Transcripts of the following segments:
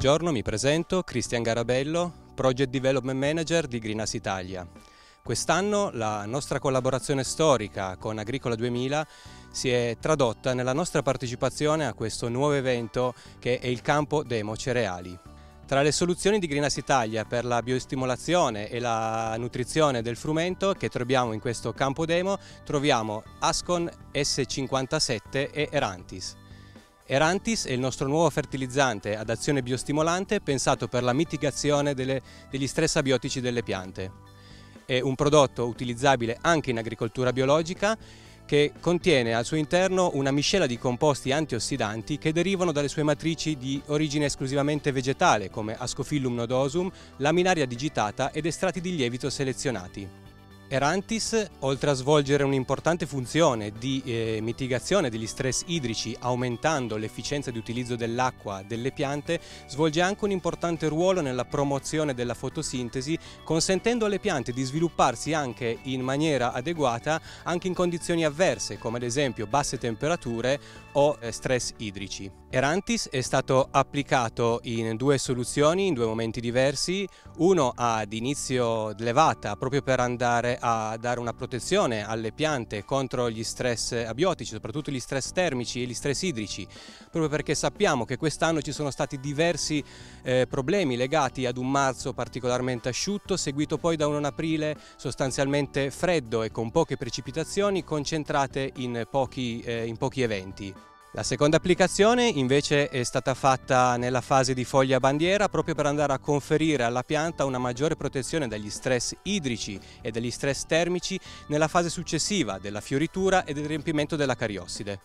Buongiorno, mi presento, Cristian Garabello, Project Development Manager di Greenhouse Italia. Quest'anno la nostra collaborazione storica con Agricola 2000 si è tradotta nella nostra partecipazione a questo nuovo evento che è il campo demo cereali. Tra le soluzioni di Greenhouse Italia per la biostimolazione e la nutrizione del frumento che troviamo in questo campo demo troviamo Ascon S57 e Erantis. Erantis è il nostro nuovo fertilizzante ad azione biostimolante pensato per la mitigazione degli stress abiotici delle piante. È un prodotto utilizzabile anche in agricoltura biologica che contiene al suo interno una miscela di composti antiossidanti che derivano dalle sue matrici di origine esclusivamente vegetale come Ascophyllum nodosum, laminaria digitata ed estratti di lievito selezionati. Erantis, oltre a svolgere un'importante funzione di mitigazione degli stress idrici aumentando l'efficienza di utilizzo dell'acqua delle piante, svolge anche un importante ruolo nella promozione della fotosintesi, consentendo alle piante di svilupparsi anche in maniera adeguata anche in condizioni avverse, come ad esempio basse temperature o stress idrici. Erantis è stato applicato in due soluzioni, in due momenti diversi, uno ad inizio levata proprio per andare a dare una protezione alle piante contro gli stress abiotici, soprattutto gli stress termici e gli stress idrici, proprio perché sappiamo che quest'anno ci sono stati diversi problemi legati ad un marzo particolarmente asciutto, seguito poi da un aprile sostanzialmente freddo e con poche precipitazioni concentrate in pochi eventi. La seconda applicazione invece è stata fatta nella fase di foglia bandiera proprio per andare a conferire alla pianta una maggiore protezione dagli stress idrici e dagli stress termici nella fase successiva della fioritura e del riempimento della cariosside.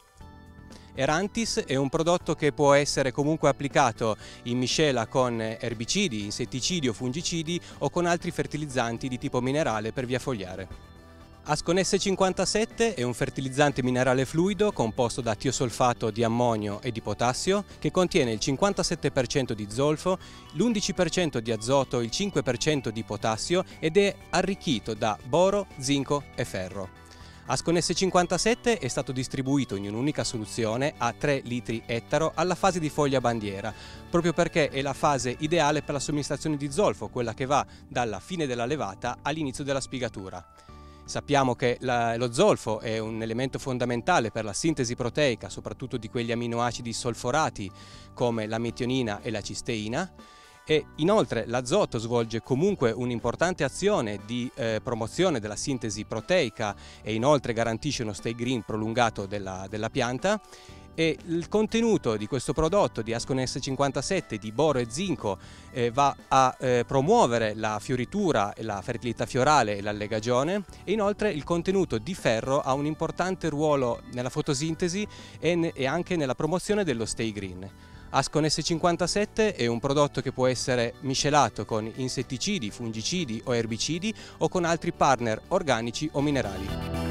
Erantis è un prodotto che può essere comunque applicato in miscela con erbicidi, insetticidi o fungicidi o con altri fertilizzanti di tipo minerale per via fogliare. Ascon S57 è un fertilizzante minerale fluido composto da tiosolfato di ammonio e di potassio che contiene il 57% di zolfo, l'11% di azoto, il 5% di potassio ed è arricchito da boro, zinco e ferro. Ascon S57 è stato distribuito in un'unica soluzione a 3 litri ettaro alla fase di foglia bandiera, proprio perché è la fase ideale per la somministrazione di zolfo, quella che va dalla fine della levata all'inizio della spigatura. Sappiamo che lo zolfo è un elemento fondamentale per la sintesi proteica, soprattutto di quegli aminoacidi solforati come la metionina e la cisteina, e inoltre l'azoto svolge comunque un'importante azione di promozione della sintesi proteica e inoltre garantisce uno stay green prolungato della pianta. E il contenuto di questo prodotto di Ascon S57 di boro e zinco va a promuovere la fioritura, la fertilità fiorale e l'allegagione, e inoltre il contenuto di ferro ha un importante ruolo nella fotosintesi e anche nella promozione dello stay green. Ascon S57 è un prodotto che può essere miscelato con insetticidi, fungicidi o erbicidi o con altri partner organici o minerali.